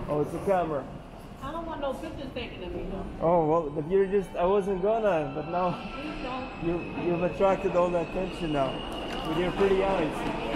Oh, it's a camera. I don't want no pictures taken of me, though. Oh, well, but you're just, I wasn't gonna, but now Please don't. you've attracted all the attention now with your pretty eyes.